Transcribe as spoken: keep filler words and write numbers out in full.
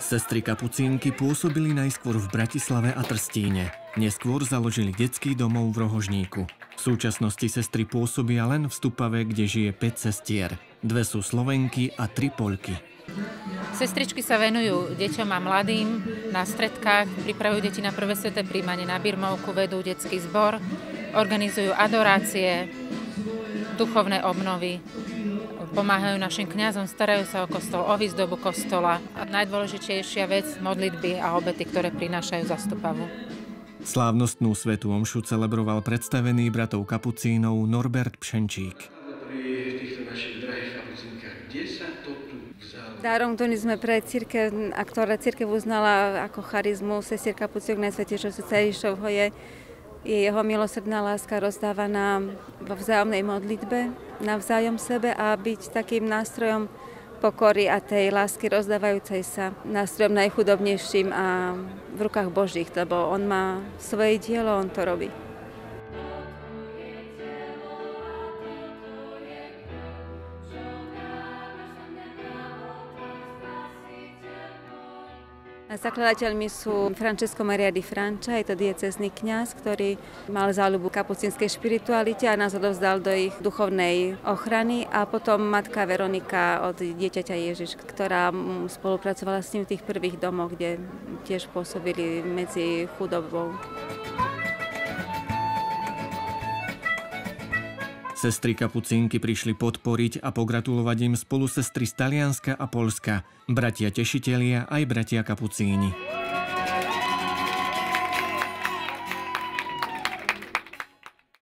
Sestry kapucínky pôsobili najskôr v Bratislave a Trstíne. Neskôr založili detský domov v Rohožníku. V súčasnosti sestry pôsobia len v Stupave, kde žije päť sestier. Dve sú Slovenky a tri Poľky. Sestričky sa venujú deťom a mladým na stredkách, pripravujú deti na prvé sväté prijímanie, na birmovku, vedú detský zbor, organizujú adorácie, duchovné obnovy, pomáhajú našim kňazom, starajú sa o kostol, o výzdobu kostola a najdôležitejšia vec modlitby a obety, ktoré prinášajú za Stupavu. Slávnostnú svätú omšu celebroval predstavený bratov kapucínov Norbert Pšenčík. Darom, ktorý sme pre cirkev, a ktoré cirkev uznala ako charizmu sestier kapucínok Najsvätejšieho srdca Ježišovho, je, je jeho milosrdná láska rozdávaná vo vzájomnej modlitbe, navzájom sebe a byť takým nástrojom pokory a tej lásky rozdávajúcej sa, nástrojom najchudobnejším a v rukách Božích, lebo on má svoje dielo, on to robí. Zakladateľmi sú Francesco Maria di Francia, je to diecézny kňaz, ktorý mal záľubu kapucínskej špiritualite a nás odovzdal do ich duchovnej ochrany, a potom matka Veronika od Dieťaťa Ježiš, ktorá spolupracovala s ním v tých prvých domoch, kde tiež pôsobili medzi chudobou. Sestry kapucínky prišli podporiť a pogratulovať im spolu sestry z Talianska a Poľska, bratia tešitelia aj bratia kapucíni.